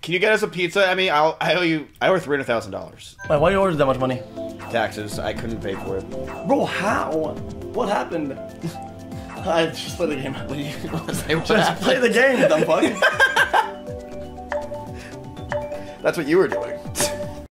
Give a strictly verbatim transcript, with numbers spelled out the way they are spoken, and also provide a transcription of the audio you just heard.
Can you get us a pizza? I mean, I'll, I owe you. I owe three hundred thousand dollars. Wait, why you order that much money? Taxes. I couldn't pay for it. Bro, how? What happened? I just play the game. What do you say? What Just happened? play the game, dumb fuck. That's what you were doing.